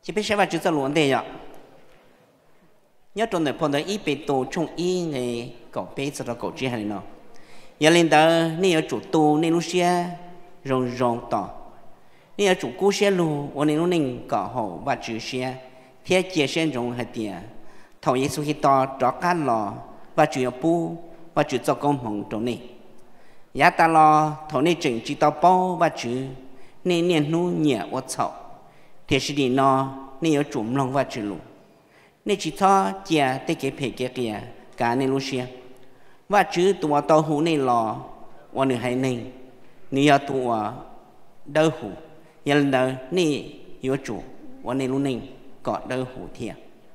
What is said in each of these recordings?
chỉ biết sẽ vào chữ cho luôn đây ạ nhớ trong đời phong đời ít bị tổ trong ý này cậu bé sẽ ra cậu chỉ hay nó giờ lên đó nếu ở chủ tu nên lúc xe rong rong tỏ nếu ở chủ cũ xe lu và nên lúc nên cậu hậu và chữ xe theo chia sẻ rong hay tiền thầu Giêsu khi to cho cá lò và chữ pu và chữ cho công hồng trong này giá ta lo thầu này chừng chỉ tao bao và chữ nên niên nu nhẹ và sầu thì sự đi nó nên ở chủ lòng và chữ lu nên chỉ cho chia tới cái phê cái kia cả nên lúc xe và chữ tụi tao hú nên lò và nửa hai nên nửa tụi đau hú giờ lần nên yếu chủ và nên lúc nên có đau hú thiệt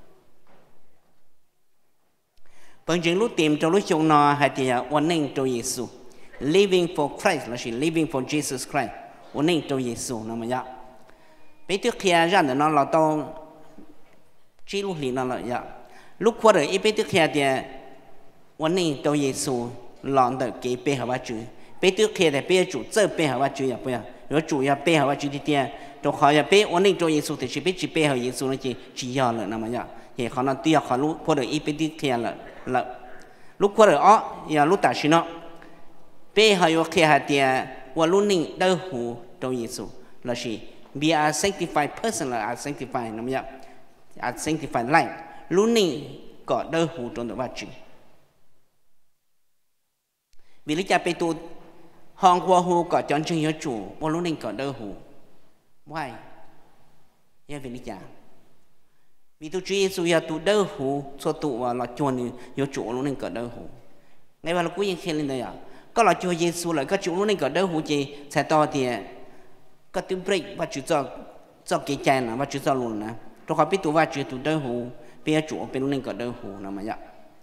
bằng chứng lúc tìm trong lúc chúng nó hay thì và nên cho Giêsu living for Christ là gì living for Jesus Christ và nên cho Giêsu nó mà vậy bây giờ khi ra nó là tao chỉ lúc này nó là vậy lúc qua đời ít bây giờ khi thìวันนี้ตัวเยซูหลอนแต่เกี่ยวไปหาว่าจุไปตัวเคแต่ไปจุเจอไปหาว่าจุอย่าไปหรือจุอย่าไปหาว่าจุที่เดียตัวเขาอย่าไปวันนี้ตัวเยซูแต่ชีวิตจีไปหาเยซูนั่นจียอเลยนะมันอย่าเห็นเขานั่นตีเขารู้พอเดี๋ยวอีไปที่เคละลูกพอเดี๋ยวอย่ารู้ตัดสินเนาะไปหาอยู่เคหาเดียว่ารุ่นนี้ได้หูตัวเยซูละสิ be a sanctified person ละ a sanctified นะมันอย่า a sanctified life รุ่นนี้ก็ได้หูตรงแต่ว่าจุvì lý do tu hong qua hồ có chọn chơi yếu chủ vô lúc này có đỡ hồ why yeah vì lý do vì tu truy su ya tu đỡ hồ cho tu và là chọn yếu chủ lúc này có đỡ hồ ngay vào lúc cuối khi lên đây à có là cho Giêsu lại có chủ lúc này có đỡ hồ gì sẽ to thì có tu break và chủ cho cái chai là và chủ cho luôn nè tôi hỏi biết tu và chủ tu đỡ hồ bây chủ bên lúc này có đỡ hồ là mà vậy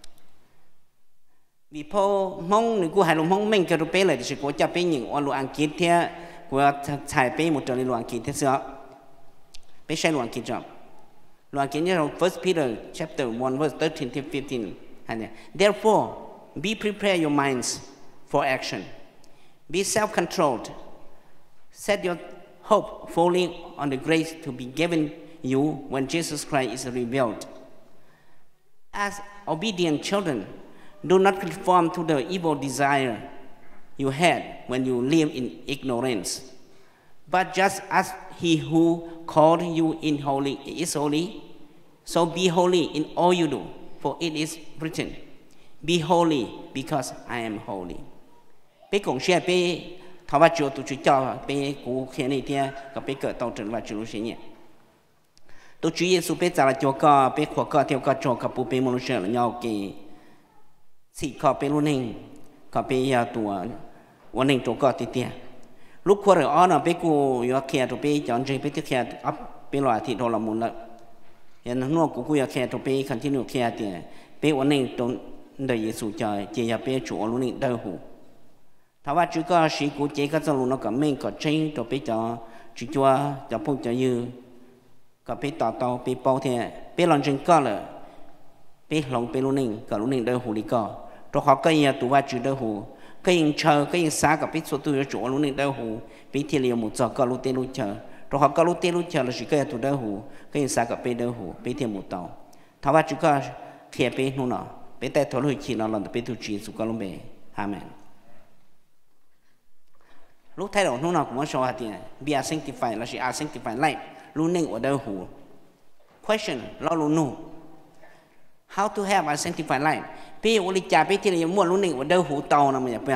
vì po mong người của hai lồng mong mình cái đồ bé lại thì sẽ có cho bé những anh luận kiến thế của thải bé một trận luận kiến thế sao bé sai luận kiến chậm luận kiến như là First Peter chapter 1 verse 13 to 15 hay nè therefore be prepare your minds for action be self-controlled set your hope fully on the grace to be given you when Jesus Christ is revealed as obedient children. Do not conform to the evil desire you had when you lived in ignorance. But just as he who called you in holy is holy, so be holy in all you do. For it is written, be holy because I am holy. Bé cũng sẽ bé thảo và chúa tụi cho bé cú khi này thì có bé cỡ tàu trần và chúa sẽ nhẹ. Tụi chúa Giêsu bé trả lại chúa có bé khoa có theo có chúa có bù bé môn là nhau cái sĩ có bé luôn hình có bé tuổiวันนึงตัวก็ติดเตียลูกควรเอาเนาะไปกูอยากแค่ตัวไปจอนใจไปที่แค่อัพไปหล่อที่โดนละมุนละยันนัวกูอยากแค่ตัวไปคันที่หนูแค่เตียไปวันนึงตรงเดียสู่ใจเจียไปจู่วันนึงได้หูถ้าว่าจู่ก็สีกูเจก็จะรู้นักก็ไม่ก็เจงตัวไปจอจู่จัวจะพูดจะยืก็ไปต่อไปเป่าเทียไปหลังจึงก็เลยไปหลงไปวันนึงก็วันนึงได้หูดีก็ตัวเขาก็ยังตัวว่าจู่ได้หูcái những chờ cái những xa cái biết số tuổi chỗ lúc này đau hù biết thì liệu một giờ có lúc tên lúc chờ rồi họ có lúc tên lúc chờ là chỉ cái tuổi đau hù cái những xa cái biết đau hù biết thì một tàu thảoว่าchúng ta khi biết nó nọ biết tại thổi hơi chỉ nó là biết tu trí số có lúc bé amen lúc thay đổi nó nào cũng muốn cho hạt tiền be a sanctified là chỉ a sanctified life lúc này ở đau hù question lo lúc nụ how to have a sanctified lifeพี่อุลิจ่าพี่ที่เราม้วนรุ่นหนึ่งว่าเดินหูเตานะมันอย่างเงี้ย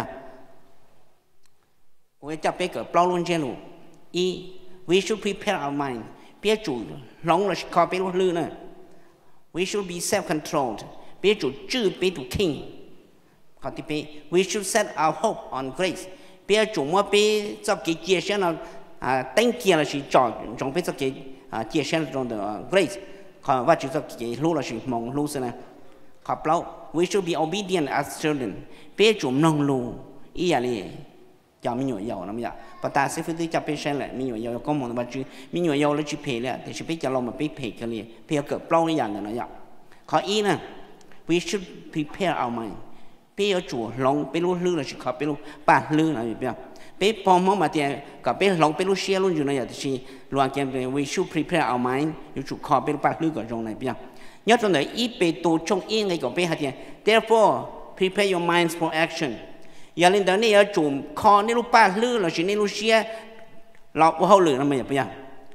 โอ้ยจับไปเกิดเปล่ารุ่นเจลูอี we should prepare our mind พี่จุดหลงเราขอไปรุ่นลื่นนะ we should be self controlled พี่จุดจื้อไปถูกทิ้งขอที่ไป we should set our hope on grace พี่จุดว่าไปจะกี่เจียเช่นเราตั้งเกียร์เราสิจ่อจงไปจะกี่เจียเช่นตรงเดอ grace ขอว่าจุดจะกี่รู้เราสิมองรู้สินะขอเปล่าwe should be obedient as children เป้จุ่มน้องลูอีอะไรจะมีหน่วยยาวนะมั้ยปะตาเสฟที่จะเป็นเช่นแหละมีหน่วยยาวก็มองว่าจื้อมีหน่วยยาวแล้วจื้อเพลเลยแต่ชีวิตจะลงมาไปเพลกันเลยเพลเกิดเปล่าอย่างนั้นนะขออีนะ we should prepare our mind bây giờ chủ lòng bây lúc lư là chỉ khó bây lúc ba lư là gì bây bây phong mong mà tiền cả bây lòng bây lúc xe luôn rồi này thì loạn kiếm về we should prepare our mind yêu chủ khó bây lúc ba lư cả trong này bây nhớ trong đấy ít bây tổ trong yên cái của bây hạt tiền therefore prepare your minds for action giờ lên đó này ở chủ khó nên lúc ba lư là chỉ nên lúc xe lọ của hậu lử là mình bây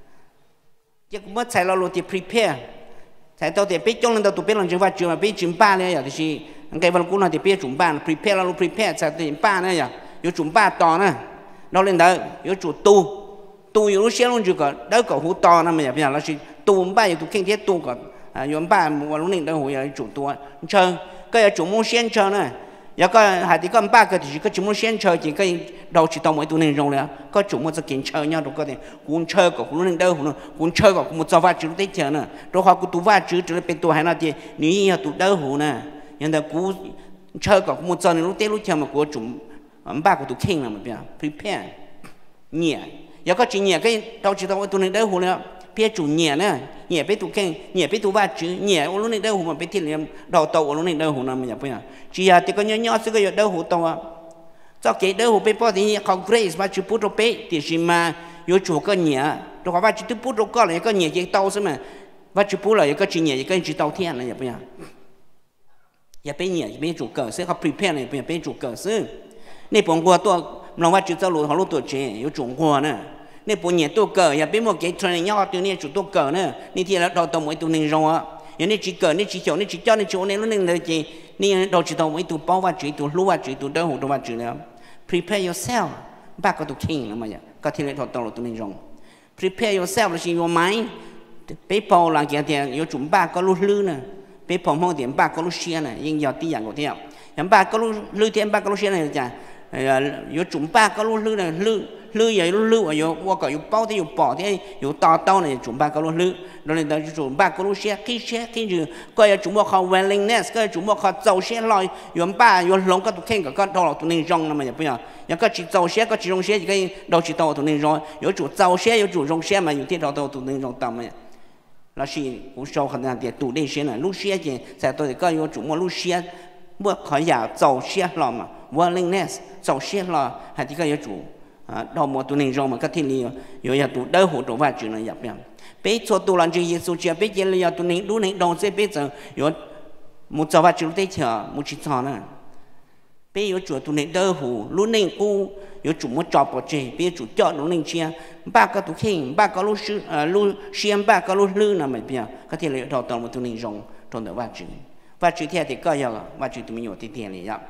giờ mất sai lo thì prepare sai tao thì bây trong lần đầu tụi bây làm chuyện phát mà bây chuyện ba này thì cái vật cũng là thì bây chúng ba prepare là prepare sai thì ba này giờ yếu chúng ba to nè nó lên đó yếu chủ tu yếu lúc xe luôn chứ có đâu có hú to nè mình bây giờ là chỉ tu ba yếu tu kinh tế tu có yếu ba một lúc này đâu hú yếu chủ tu chơi cái chủ muốn xem chơi nè giờ có hai thì có ba cái thì có chủ muốn xem chơi chỉ cái đầu chỉ tao mới tu nên rồi có chủ muốn sẽ kiến chơi nhau đâu có thể cuốn chơi có cuốn lên đâu cuốn chơi có một trò vặt chữ tết chơi nè đâu họ tu vặt chữ chữ bên tu hay là thì nếu tu đâu hú nè nhưng mà cú chơi có một trò này lúc tết lúc chơi mà của chủ ba của tu kinh là mà bây giờ prepare nhẹ giờ có chỉ nhẹ cái đầu chỉ tao mới tu nên đâu hú nè phía chủ nhẹ nè nhẹ bên tu kinh nhẹ bên tu vặt chữ nhẹ lúc này đâu hú mà bên thiên liêm đầu tàu lúc này đâu hú nè mình bây giờ chỉ là thì có nhỏ xíu cái đâu hú tàu à cho cái đâu hú bên bao thì không grace mà chữ bút đâu bên thì chỉ mà yếu chủ cái nhẹ đâu có vặt chữ bút đâu có là cái nhẹ cái tàu xem mà vặt chữ bút là cái chỉ nhẹ cái chữ tàu thiên là bây giờอย่าไปเนี่ยอย่าไปจุกเกิดซึ่งเขา prepare เนี่ยอย่าไปจุกเกิดซึ่งในปงกัวตัวเราว่าจุดเจ้าหลุดเขารู้ตัวเจอยู่จุกกัวเนี่ยในปงเนี่ยตัวเกิดอย่าไปมัวเกยทรณีย่อตัวเนี่ยจุดตัวเกิดเนี่ยนี่ที่เราตัวมวยตัวหนึ่งรออย่างนี้จีเกิดนี่จีเขียวนี่จีเจ้านี่จีโอเนี่ยรู้หนึ่งเลยจีนี่เราจีตัวมวยตัวเป้าว่าจีตัวรู้ว่าจีตัวเดินหูตัวว่าจีแล้ว prepare yourself บ้าก็ตัว king แล้วมาอย่างก็ที่เราตัวตัวหนึ่งรอ prepare yourself แล้ว in your mind ไปเป้าหลังจากที่อยู่จุ่มบ้าก็รู้ลื่นน่ะไปพอมองเดียนบ้าก็รู้เชียน่ะยิ่งยอดที่อย่างกว่าเที่ยวอย่างบ้าก็รู้ลื่นเทียนบ้าก็รู้เชียน่ะจ้ะอยู่จุ่มบ้าก็รู้ลื่นน่ะลื่นใหญ่รู้อยู่ว่าก็อยู่เป้าที่อยู่ปอที่อยู่ต่อเต้าเนี่ยจุ่มบ้าก็รู้ลื่นเราเลยเราจุ่มบ้าก็รู้เชียที่อยู่ก็อยู่จุ่มว่าเขา willingness ก็จุ่มว่าเขาเจ้าเชียลอยอยู่บ้าอยู่หลงก็ตัวเข่งก็ตัวเราตัวนี้รองนะมันอย่างเงี้ยอย่างก็จีเจ้าเชียก็จีรองเชียก็เราจีตัวตัวนี้รองอยู่จุ่มเจ้าเชียอยู่จุ่มรองเชียมาอยู่ที่เราตัวนี้รองต่ำเนี่ยเราชีกูชอบขนาดเดียตูได้เชียน่ะลูกเชียจริงแต่ตัวเด็กก็อยู่จุ่มว่าลูกเชียเมื่อเขาอยากเจ้าเชียหล่อมา willingness เจ้าเชียหล่อหาที่ก็อยู่จุ่มเราหมดตัวหนึ่งรองมันก็ที่นี่อยู่อยากตูเด้อหูตัวว่าจุ่มเลยอยากเปลี่ยนไปตัวตัวหลังจากเยซูเชียไปเจริญอยากตัวหนึ่งดูหนึ่งรองเสียไปเจออยู่มุดเจ้าว่าจุ่มได้เชียมุดชิดซ้อนน่ะไปอยู่จุ่มตัวหนึ่งเด้อหูรู้หนึ่งกูอยู่จุ่มมุดจอบปอเจไปจุ่มจอดรู้หนึ่งเชียบ้าก็ตัวเข่งบ้าก็รู้ชื่อรู้เชียบ้าก็รู้ลื่นน่ะไม่เปลี่ยนก็ที่เราตัวมันตัวหนึ่งรองตัวเดียวว่าจุ่มที่ที่ก็อยากว่าจุ่มตัวมันอยู่ที่ที่นี่ครับ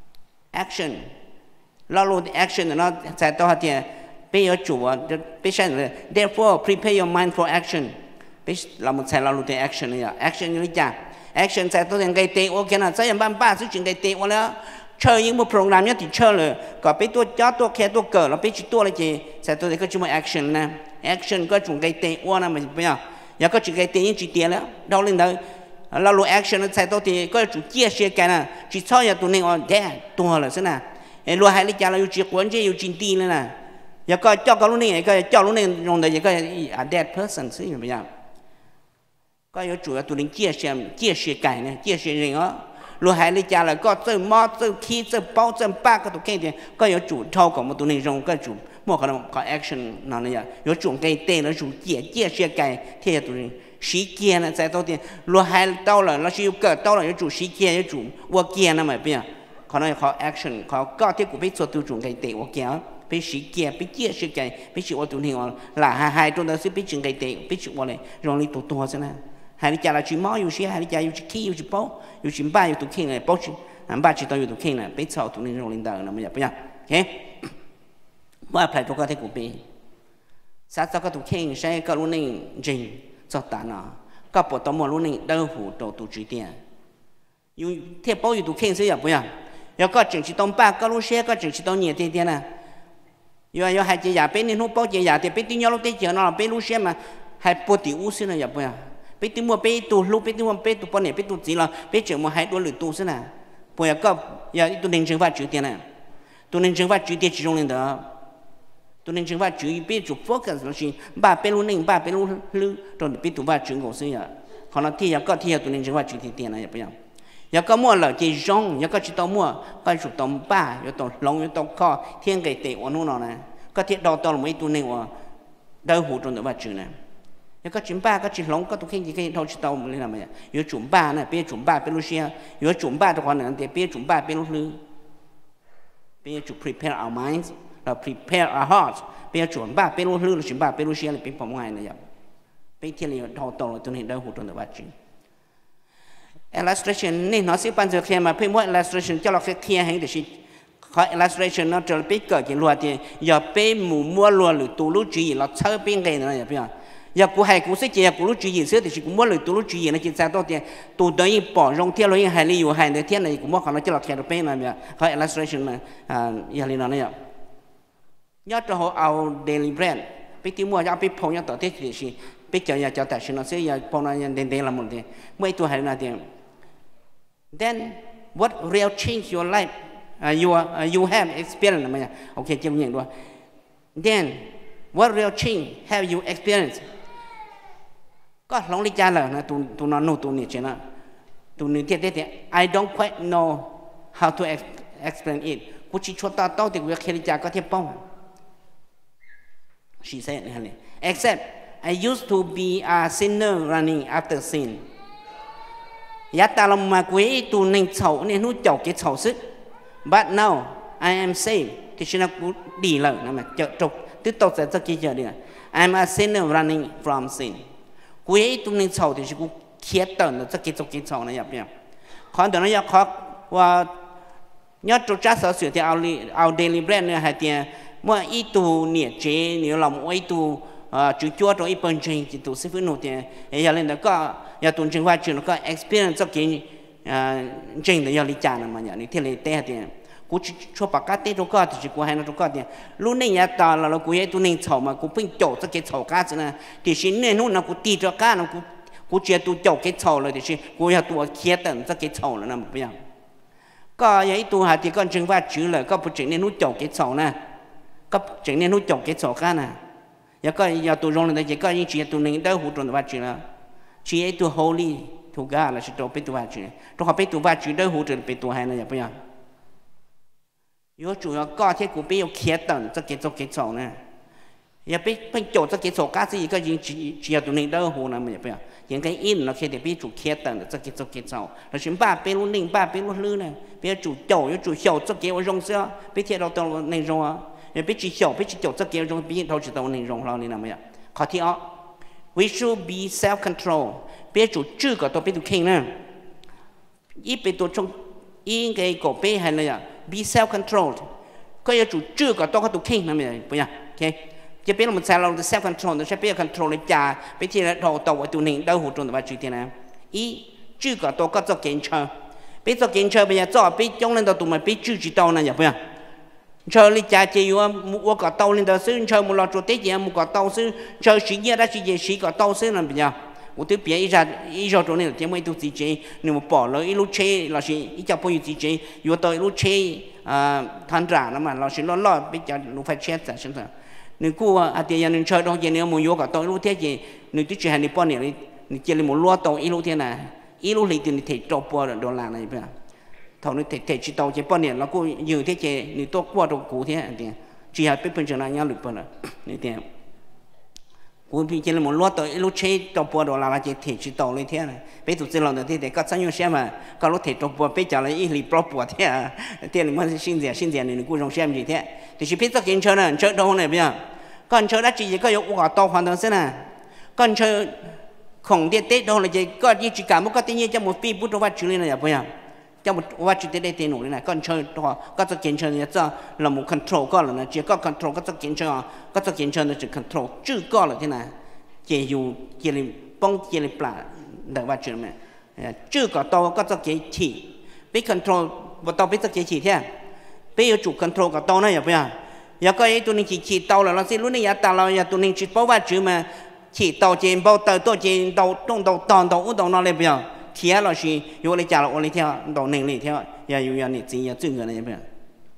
action เรารู้ action เนาะแต่ตัวที่ไปอยู่จุ่มไปใช่เลย therefore prepare your mind for action ไปเราไม่ใช่เรารู้แต่ action เนี่ย action อยู่ที่จ้ะ action แต่ตัวอย่างไงเตะโอเคนะใช่ยังบ้าซึ่งจึงไงเตะว่าแล้วchơi những một program nhất thì chơi rồi có biết tôi cho tôi khéo tôi cờ nó biết chỉ tôi là gì sẽ tôi thấy có chúng action nè action có chúng gây tệ qua nè mình bây giờ có chỉ gây tệ những chỉ tiền đó đâu lên đó là lo action sẽ tôi thì có chủ chia sẻ cái nè chỉ cho giờ tụi này on để tôi là thế nào lo hai lý do là chỉ quan chỉ chỉ tiền nữa nè giờ có cho cái lúc này có cho lúc này dùng để có dead person xí bây giờ có chủ là tụi này chia sẻ cái này chia sẻ gì đó lúc hai lý do là có từ mò từ khí từ bao từ ba cái tụi kia có有主超ของตัวนี้用ก็主莫可能搞 action 那样有主给对了主解释改贴ตัวนี้时间呢在到底lúc hai到了那是有个到了有主时间有主我见那么变可能考 action 考ก็ที่กูไป做ตัว主给对我见ไป时间ไป解释改ไป是我ตัวนี้là haiตัวนั้น是ไปจึง给对ไป是我เลย容易多ใช่ไหมhai lý do là chỉ máu yêu sĩ hai lý do yêu chỉ khí yêu chỉ bao yêu chỉ ba yêu tụ kinh này bao chỉ ba chỉ tao yêu tụ kinh này bây giờ tụ nên trong linh đạo là bây giờ bây giờ okว่าphải cho các thế của bi sát cho các tụ kinh sẽ các luôn nên trình cho ta nó các bộ tao mua luôn nên đau hủ đầu tụ chỉ tiền yêu thế bao yêu tụ kinh sẽ bây giờ yêu các trình chỉ tông ba các luôn sẽ các trình chỉ tông nhiều tiền nè yêu hai chỉ giả bên nên không bao chỉ giả thì bên tiêu nhau lúc tết giờ nó là bên luôn sẽ mà hai bộ tiểu u sẽ là bây giờไปตัวมัวไปตัวลูกไปตัวไปตัวปนเนี่ยไปตัวจีเราไปเจอมาให้ตัวหรือตัวสินะพออยากก็อยากตัวหนึ่งจังหวัดจุดเดียวนะตัวหนึ่งจังหวัดจุดเดียวจีจงเลยเด้อตัวหนึ่งจังหวัดจุดไปจุดโฟกัสเราสิบ้าไปรู้หนึ่งบ้าไปรู้ลือตัวไปตัวว่าจุดของสิอ่ะขณะที่อยากก็ที่ตัวหนึ่งจังหวัดจุดเดียวนะอย่าไปอย่าง giờ có mua là chỉ rong giờ có chỉ tao mua có chủ tao ba giờ tao long giờ tao kho thiên cái tệ của nó này có thiết đào tao là mấy tụi này của đau hụt trong đó ba chữ này giờ có chủng ba có chỉ long có tụi khi cái thâu chỉ tao mới làm vậy giờ chủng ba này bây chủng ba bên Russia giờ chủng ba tụi con này thì bây chủng ba bên Russia bây giờ prepare our minds là prepare our hearts bây giờ chủng ba bên Russia là chủng ba bên Russia là bên phòng ngoài này vậy bây giờ thì thâu tao là tụi này đau hụt trong đó ba chữ illustration này nó sẽ ban giờ khi mà phải mua illustration cho nó sẽ kia hay để gì khỏi illustration nó trở biết cỡ cái luật thì giờ bé mua luật rồi tụ lũ chỉ là chơi bên cái này bây giờ cụ hay cụ sẽ chỉ cụ lũ chỉ xưa thì cụ mua rồi tụ lũ chỉ nó chỉ sao đó thì tụ đấy bỏ rong theo rồi hay lý hay để thiên này cụ mua còn nó cho nó theo được bên này bây khỏi illustration này giờ lý nó này nhớ cho họ ao daily bread bé tiêu mua cho bé phong nhớ tổ thế thì gì bé chờ nhà cho tại nó sẽ giờ phong nó đền đền làm một thì mấy tuổi hay là thì then what real change your life you have experienced mà ok chưa nhận được then what real change have you experienced có lòng lý cha là tụi nó nô tụi này chứ nó tụi này thiệt I don't quite know how to explain it cô chỉ cho tao thì việc khi lý cha có thể bao she said except I used to be a sinner running after sin giá ta lòng mà quý tụ nên xấu nên nó chọc cái xấu sức but now I am saved thì chúng ta cũng đi lời mà chợ trục tiếp tục sẽ rất kia đi I'm a sinner running from sin quý tụ nên xấu thì chúng cũng khiết tận nó rất cái xấu này nhập nhỉ còn đó nó nhập khó và nhớ chỗ chắc sở sửa thì our daily bread này hay tiền mỗi ít tụ nhiệt chế nếu lòng mỗi tụ chú chúa trong ít phần trình chỉ tụ sẽ phải nổi tiền giờ lên đó có giờ tuần trình qua chuyện nó có experience cho cái trình để giờ lý trả mà giờ này thì lấy tiền tiền cú cho bác cá tết trong có thì chỉ cú hay nó trong có tiền lúc này nhà ta là cú ấy tụi nên chậu mà cú phun chậu cho cái chậu cá chứ nè thì xin nên nó cú ti cho cá nó cú chia tụi chậu cái chậu rồi thì xin cú nhà tụi kia tận cho cái chậu là nằm bây giờ có ấy tụi hạt thì con trình qua chữ là có phụ trình nên nút chậu cái chậu nè có trình nên nút chậu cái chậu cá nè giờ có giờ tụi rong này chỉ có những chuyện tụi nên đỡ hụt trong đó chuyện là chỉ ấy tụi holy tụi gà là chỉ tụi biết tụi ba chuyện tụi họ biết tụi ba chuyện đỡ hụt trong biết tụi hay là bây giờ nếu chủ yếu có thể cũng biết kia tận cho cái chỗ này giờ biết bên chỗ cho cái chỗ cá gì cái chỉ tụi nên đỡ hụt này bây giờ những cái in nó khi để biết chủ kia tận cho cái chỗ là chúng ba biết luôn ninh ba biết luôn lư này biết chủ chậu chủ chậu cho cái rong xưa biết thiệt đâu tao nên rong à nếu biết chỉ chậu cho cái rong biết đâu chỉ tao nên rong lo nên là bây giờ khó thì we should be self control biết chủ chữ của tôi biết chủ kinh nè ít biết tôi trong in cái cổ biết hay là be self control có yêu chủ chữ của tôi có chủ kinh nè bây giờ ok chỉ biết là một sao là self control tôi sẽ biết control lấy trả biết thì là đầu tàu tụi mình đâu hụt trong đó chữ tiền nào ý chữ của tôi có cho kiến chơi biết cho kiến chơi bây giờ cho biết trong lên đầu tụi mình biết chữ chỉ tàu này bây giờ chơi lý cha chỉ có một cái tàu lên đó xứ chơi một lọ chuột tết gì một cái tàu xứ chơi xí gì đó xí cái tàu xứ làm bây giờ我对别一下种那种节目都自己，你们跑了一路车，老是一家朋友自己，有到一路车团长了嘛，老是老比较路快车子是不是？你估啊，第二你车中间你没有个到一路天气，你就只係你半年你接你冇攞到一路天呐，一路嚟到你提到波到爛嚟邊，頭你提知道這半年，然後有天氣你多過到古天啲，只係俾本上人家嚟波啦，你啲。cú bị chỉ là một loạt tới lúc chơi trò bùa đồ là chỉ thể chỉ tàu lên thế này bây giờ chỉ làm được thế để có sản xuất mà có lúc thể trò bùa bây giờ là ít lì pro bùa thế à thế là mình xin tiền này cũng dùng xem gì thế thì chỉ biết cho kiến chơi này chơi đâu này bây giờ còn chơi đã chỉ có yêu quả to hoàn toàn thế này còn chơi khổng điện tết đâu là chỉ cả một cái tự nhiên trong một phi bút đồ vật chữ lên này bây giờ trong một vật chữ tết đây tiền nổi này còn chơi đó có cho kiến chơi này cho là một control có là chỉ có control có cho kiến chơi có cho kiến chơi là chỉ control chứ có là thế này chỉ dùng chỉ là bông chỉ là plà để vật chữ này chứ có to có cho kiến chỉ biết control và to biết cho kiến chỉ thế bây giờ chủ control có to này bây giờ có ấy tụi mình chỉ tàu là nó sẽ lúc này giờ tàu là tụi mình chỉ bảo vật chữ mà chỉ tàu trên bao tàu tôi trên tàu trong tàu toàn tàu út tàu nó lên bây giờ kia là gì, yêu lấy trả là ô lấy theo, đầu nền lấy theo, giờ yêu nhà này chỉ là chữ người này bây giờ,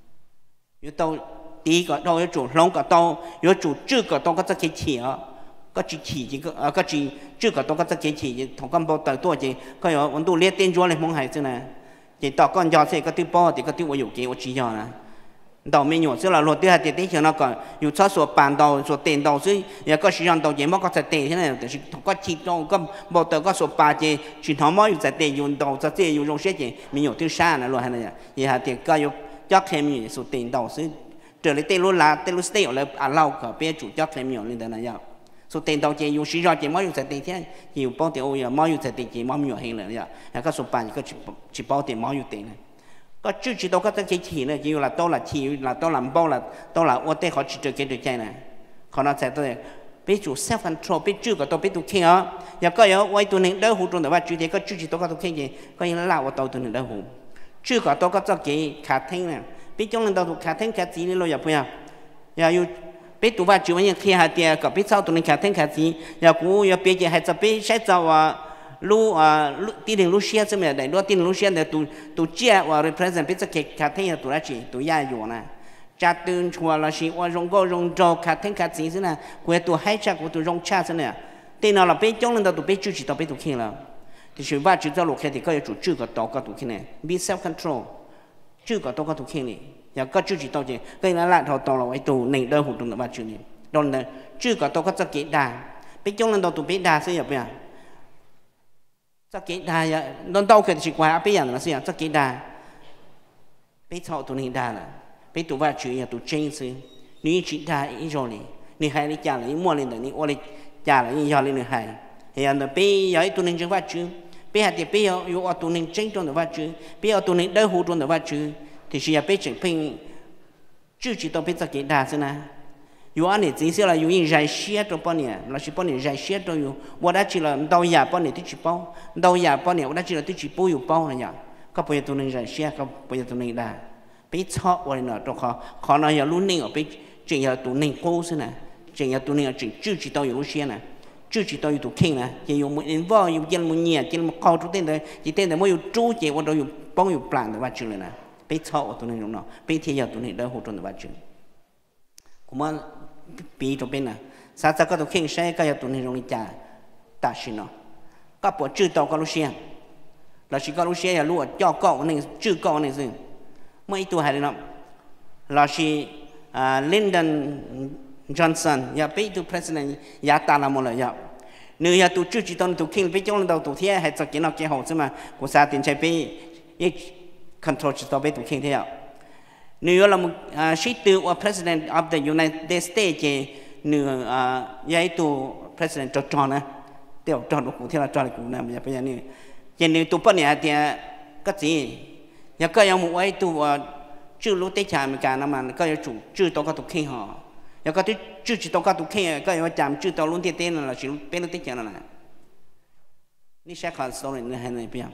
yêu tàu tí cái tàu yêu chủ long cái tàu, yêu chủ chữ cái tàu có cái chỉ á, có chỉ cái chỉ chữ cái tàu có cái chỉ, thằng con bao tàu tôi chỉ, có yêu温度列电桌来蒙海子呢， chỉ tao con giò sẽ có tiêu po thì có tiêu ở dụng kế ở chỉ giò nè đầu mình nhổ xưa là luật tiêu hạt tiền cho nó còn dù cho số bàn đầu số tiền đầu xứ giờ có sử dụng đầu chỉ mất có sẽ tiền thế này thì có chỉ trong có bộ tờ có số bàn chỉ thằng mới sẽ tiền dùng đầu sẽ tiền dùng sẽ chỉ mình nhổ tiêu xa là luật hay này giờ hạt tiền có dùng cho thêm nhiều số tiền đầu xứ trở lại tiền luôn là tiền luôn stay ở lại à lâu cả bây chủ cho thêm nhiều lên đây này giờ số tiền đầu chỉ dùng sử dụng chỉ mới dùng sẽ tiền thế nhiều bao tiền ôi giờ mới dùng sẽ tiền chỉ mới nhiều hơn nữa giờ có số bàn có chỉ bao tiền mới dùng tiền này có chữ chỉ đâu có cái chỉ này chỉ là đâu là chỉ là đâu làm bao là đâu là ô tê họ chỉ được cái được cái này còn nó sẽ tới biết chủ self control biết chữ có đâu biết tụ khen á giờ có ở quay tụ nên đỡ hụt trong đó và chữ thì có chữ chỉ đâu có tụ khen gì có những là ở đâu tụ nên đỡ hụt chữ có đâu có cho cái khả thính này biết trong lần đầu tụ khả thính khả gì đi lo giờ bây giờ yêu biết tụ và chữ mấy khi hạt tiền có biết sau tụ nên khả thính khả gì giờ cũng giờ biết gì hayจะbiết sẽ cho lu tin đường lu xe chứ mà để lu tin lu xe để tụ chia và represent biết cái khả thính tụ là chỉ tụ gia dụng nè cha tuyên chùa là chỉ và rong trò khả thính khả gì thế nè quê tụ hay cha của tụ rong cha thế nè tin nào là biết trong lần đầu tụ biết chữ chỉ tụ biết tụ khi là thì sự va chữ cho lục thì có chủ chữ có tụ có tụ khi này be self control chữ có tụ có tụ khi này giờ có chữ chỉ tụ gì cái là lại thầu là cái tụ này đơn hụt trong đó va chữ này đó là chữ có tụ có cho kỹ đà biết trong lần đầu tụ biết đà sẽ nhập về cho kỹ đà nó đâu cái chỉ qua bây giờ nó sẽ cho kỹ đà biết thầu tụ này đà là biết tụ va chữ là tụ chân sự nếu chỉ đà ý rồi này nếu hay đi trả lại mua lên là nếu đi trả lại do lên hay thì anh bây giờ tụ này chẳng va chữ bây giờ thì bây giờ yêu tụ này chân trong đó va chữ bây giờ tụ này đỡ hụt trong đó va chữ thì chỉ là biết chừng pin chữ chỉ tao biết cho kỹ đà thế nào yêu anh ấy chỉ là yêu in giải xe cho bọn này là chỉ bọn này giải xe cho yêu và đã chỉ là đầu nhà bọn này tôi chỉ bao đầu nhà bọn này đã chỉ là tôi chỉ bao yêu bao này nhở có bây giờ tụi này giải xe có bây giờ tụi này đà biết chọn vậy nào cho khó nói giờ luôn nên ở biết chỉ là tụi này cố thế nào chỉ là tụi này chỉ chỉ tao yêu xe này chỉ tao yêu tụi kinh này chỉ yêu một đến vợ yêu dân một nhà chỉ một câu chút tên đấy chỉ tên đấy mới yêu chú chỉ và đâu yêu bao yêu plan để vào trường này nè biết chọn tụi này đúng không biết thì giờ tụi này đỡ hỗ trợ để vào trường cũng mà bị trong bên này sao có tụi kinh sẽ có tụi này容易trả ta xin nó có bộ chữ tao có lúc xe là chỉ có lúc xe là lúc cho cậu này chữ cậu này gì mấy tuổi hay nó là chỉ Lyndon Johnson ya bị tụi president ya ta làm một lời ya nếu ya tụi chữ chỉ tao tụi kinh bị trong đầu tụi thế hay cho cái nó cái hậu chứ mà của sao tiền chạy bị control chỉ tao bị tụi kinh thế ạ nếu là một sĩ tử của president of the United States thì nếu vậy tụ president John á, tiểu John cũng theo là John cũng làm bây giờ này, thì nếu tụ bọn này thì cái gì, giờ có những một ấy tụ chữ lúc tết chả mình cả năm mà có những chủ chữ tao có tụ khi họ, giờ có chữ chỉ tao có tụ khi có những chạm chữ tao luôn tết là chỉ bên lúc tết chả là này, ní sẽ còn story này này bây giờ,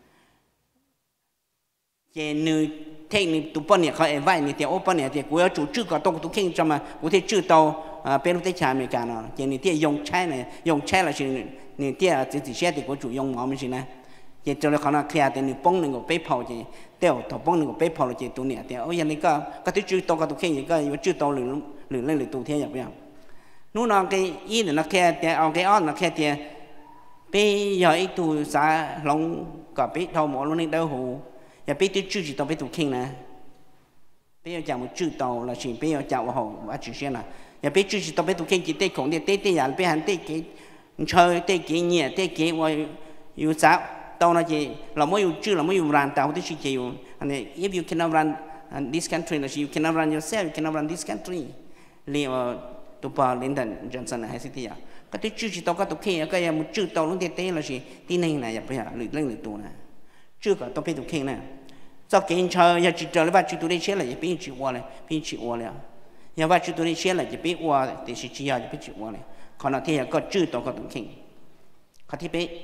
thì nếu thế này tụi bọn này họ em vay này thì ô bọn này thì của chủ chữ có tụ kinh cho mà của thế chữ tao bên lúc tết chả mình cả nó, thì này thì dùng chai này dùng chai là chỉ này thì chỉ xe thì của chủ dùng máu mình chỉ này, thì cho nên họ nói kia thì nếu bông này của bếp phao thì đều thầu bông này của bếp phao là chỉ tụi này thì ôi giờ này có cái chữ tao có tụ kinh thì có chữ tao lử lên lử tụ thế vậy bây giờ, nếu nó cái ý là nó kia thìเอาcái on nó kia thì bây giờ ít tụ xã long cả bếp thầu mỗi lúc này đâu hủ giờ biết chữ chỉ tao biết tụ kinh nè bây giờ chào một chữ tao là chỉ bây giờ chào vào hậu và chữ xem là giờ biết chữ chỉ tao biết tụ kinh chỉ tê khổng thì tê nhà biết hắn tê cái chơi tê cái nhẹ tê cái và yêu sao tao nói gì là mới yêu chữ là mới yêu run tao thì chỉ yêu anh này if you cannot run this country là you cannot run yourself you cannot run this country liệu tụ bà Lyndon Johnson hay gì à cái chữ chỉ tao có tụ kinh cái một chữ tao luôn tê là gì tí này này bây giờ lười lên lười tụ này chưa có tôi biết tụ kinh nè cho kiến chơi giờ chỉ chờ lại vài chữ tụi đi chơi là chỉ biết chữ qua này biết chữ qua này giờ vài chữ tụi đi chơi là chỉ biết qua thì chỉ giờ chỉ biết chữ qua này còn là thì có chữ tao có tụ kinh có thì biết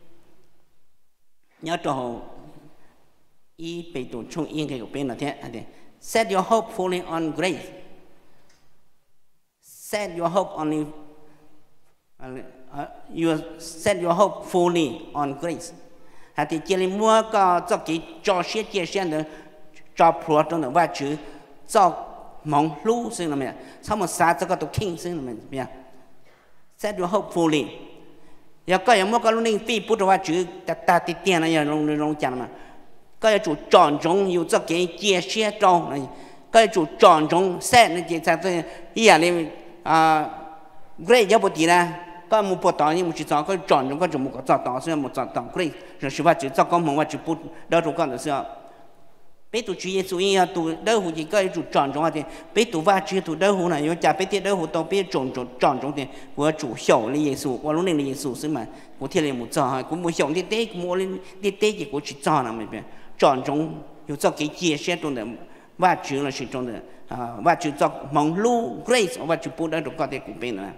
nhớ cho ý bị tụ chung yên cái của bên là thế anh set your hope fully on grace set your hope on you set your hope fully on grace thì chỉ là mua có cho cái cho xe chia sẻ được cho pro trong đó và chữ cho mong lưu sinh là mẹ sau một saa cho cái tụ kinh sinh là mẹ set your hope fully giờ có những mua cái lúc này phi bút và chữ ta tiền này giờ long chẳng mà cái chủ chọn chúng yêu cho cái chia sẻ trong này cái chủ chọn chúng xét này chỉ là tôi ý là great giáo bột gì là có một bộ tàu nhưng một chỉ cho cái chọn chúng có chủ một cái tàu xem một tàu great rồi sự phát triển cho con mình và chỉ bút đỡ trong con được sao bây tụ chỉ số ý tụ đỡ hồ chỉ cái chủ chọn chúng thì bây tụ phát triển tụ đỡ hồ này yêu trả bây tiết đỡ hồ tàu bây chọn chúng thì của chủ hiểu là Giêsu của lúc này là Giêsu xứ mà của thiên liên một giờ cũng một hiểu tiết tiết mua lên tiết tiết thì của chỉ cho là mình chọn chúng yêu cho cái chia sẻ trong đó phát triển là sự trong đó phát triển cho mong lu grace phát triển bút đỡ trong con thì cũng bên là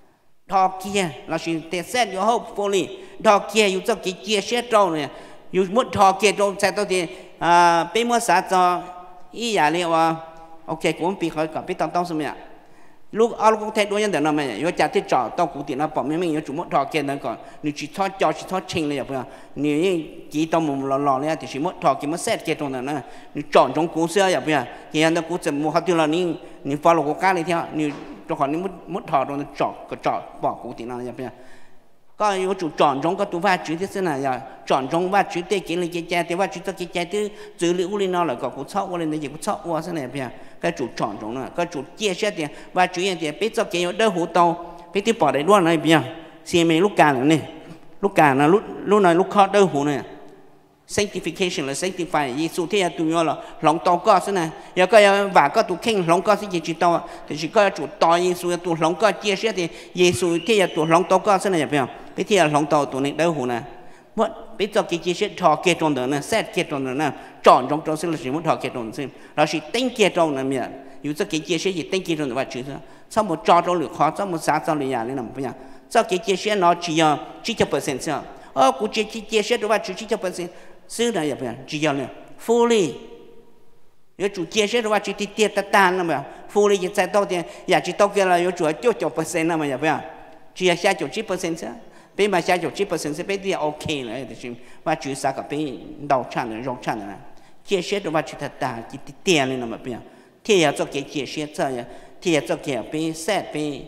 thọ kia là sự thể xét your hopefully thọ kia yêu cho cái chia sẻ trong này yêu muốn thọ kia trong sẽ tôi thì bên mua sản cho ý giả liệu ok cũng bị khởi cả biết tao xem nhỉ lúc cũng thấy đôi nhân để làm mày yêu trả thiết trò tao cũng tiền nó bỏ mình yêu chủ muốn thọ kia nó còn nếu chỉ thọ cho chỉ thọ trình này vậy nếu chỉ tao một lò này thì chỉ muốn thọ kia muốn xét kia trong đó nè nếu chọn trong cú xưa vậy thì anh ta cũng chỉ một hai tiêu là nếu follow của cái này theo nếu cho họ nếu muốn thọ trong chọn bỏ cú tiền nó vậy có yêu chủ chọn trong các tu va chữ thế này là chọn trong va chữ tê kiến lên cái trái thì va chữ cái trái thứ dữ liệu lên nó là có cú sóc lên đây chỉ cú sóc qua thế này bây giờ cái chủ chọn trong nó cái chủ chia sẻ thì va chữ thì biết cho cái đỡ hủ tàu biết tiếp bỏ đấy luôn này bây giờ xem mình lúc cả này lúc cả là lúc này lúc khó đỡ hủ này sanctification là sanctify Giêsu thế tụi nó là lòng tàu có thế này giờ cái và có tụi kinh lòng có sẽ chỉ tàu thì chỉ có chủ tàu Giêsu tụi lòng có chia sẻ thì Giêsu thế tụi lòng tàu có thế này bây giờ bây giờ lòng tàu tụi này đỡ hủ này mất bây giờ cái chia sẻ thọ kia trong đó nè xét kia trong đó nè chọn trong sẽ là chỉ muốn thọ kia trong xem là chỉ tính kia trong này mình dù cho cái chia sẻ gì tính kia trong đó chữ sao một cho trong lược khó sao một xã trong lưỡi nhà này nằm bây giờ sao cái chia sẻ nó chỉ cho percent sao cũng chia sẻ đó chữ chỉ cho percent xứ này vậy chỉ cho này fully nếu chủ chia sẻ đó chỉ tiết tan mà fully chỉ sai đâu thì giờ chỉ đâu kia là nếu chủ cho percent mà vậy chỉ sai cho 10% sao bây mà sai cho 10% sẽ bây giờ ok rồi thì và chủ sao cả bây đầu chăn rồi rong chăn rồi chia sẻ đó chỉ ta chỉ tiền lên mà bây giờ thì giờ cho cái chia sẻ thì giờ cho cái bây set bây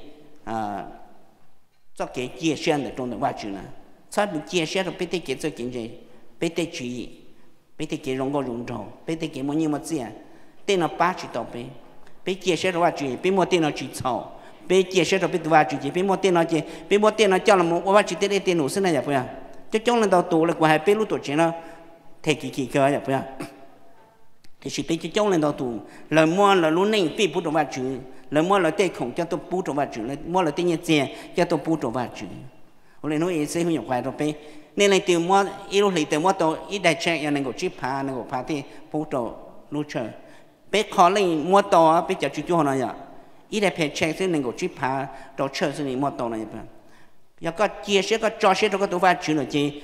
cho cái chia sẻ的中的话主呢，他的chia sẻ的被他给做经济，被他注意，被他给容个容头，被他给么你么钱，电脑八十到被，被chia sẻ的话主，被么电脑去炒，被chia sẻ的被话主，被么电脑去，被么电脑叫了么，我话去电电脑是那也不呀，就将来到多了，我还被路多钱了，太几个也不呀。thì sự bị trong lên đầu tù lời mua là luôn nên bị bút đầu vào chữ lời mua là tê khổng cho tôi bút đầu vào chữ lời mua là tê nhẹ chè cho tôi bút đầu vào chữ hôm nay nói sẽ không nhập rồi bé nên là từ mua ít lúc từ mua tôi ít đại check nhà này có chip phá này có phá thì bút đầu lưu chờ bé khó lên mua to bé chợ chữ cho nó vậy ít đại check thì này có chip phá đầu chờ thì mua to này vậy giờ có chia sẻ có cho sẻ cho có tôi vào chữ rồi chứ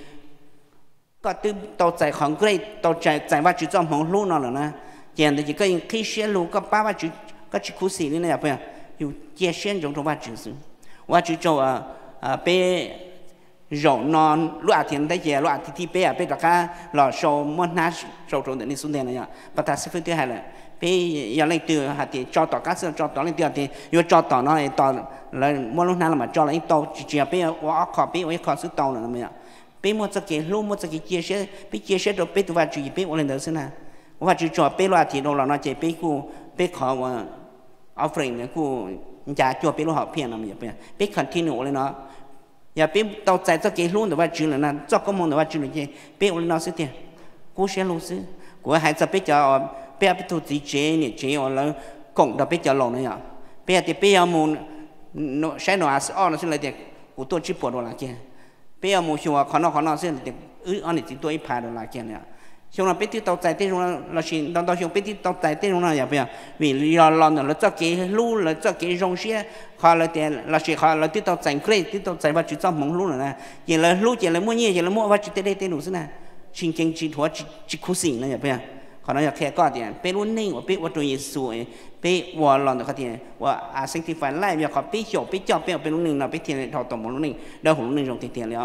có từ tàu chạy khoảng cái tàu chạy vào chữ trong hông luôn nó là na hiện thì cái khi xe luôn có ba chữ có chữ khu xí này vậyอยู่chia sẻ trong trong vào chữว่าchữ cho bé rổ non loa tiền đấy giờ loa thì bé bé đặc ca lò sầu muốn nát sầu trong đấy xuống đây này ạ và ta sẽ phân tích hay là bé giờ lên từ hạt thì cho tỏ các sự cho tỏ lên từ thì yêu cho tỏ nó này tỏ là muốn lúc nào mà cho lại tàu chỉ bé ở khó bé ở khó sức tàu là mấy ạ bé một cái lúc một cái chia sẻ rồi bé tụi bạn chú ý bé ở lên đó xem nào và chú cho bé loa thì đâu là nó chỉ bé cô bé khó mà offering này cô trả cho bé lo học phiền làm gì bé continue lên nó giờ bé tàu chạy cho cái lúc tụi bạn chú là nó cho có mong tụi bạn chú là gì bé ở lên nó sẽ tiền cô sẽ luôn chứ cô hay cho bé cho bé bé tụi chị chế này chế ở là cộng đó bé cho lòng này ạ bé thì bé ở muốn nó sẽ nó nó sẽ lại tiền của tôi chỉ bỏ đồ là kia bây giờ một số họ nó sẽ được anh chỉ tôi phá được lại kia này, xong là bây giờ tàu chạy tới rồi là xin đào xong bây giờ tàu chạy tới rồi là bây giờ vì lo là cho cái lú là cho cái rong xe họ là tiền là chỉ họ là tàu chạy cái tàu chạy vào chỉ cho mong lú này, chỉ là lú chỉ là mua nhiều chỉ là mua vào chỉ tới đây đủ thế này, xin kinh chỉ thua chỉ khu xỉn này bây giờ họ nói là khéo có tiền, bây lúc này và bây lúc tôi yêu suy bâyว่าหลอนเขาที่ว่าsanctify ไล่แบบเขาไปโฉบไปเจาะไปลุงหนึ่งเราไปเทียนถอดต่อมลุงหนึ่งเดี๋ยวลุงหนึ่งลงเทียนแล้ว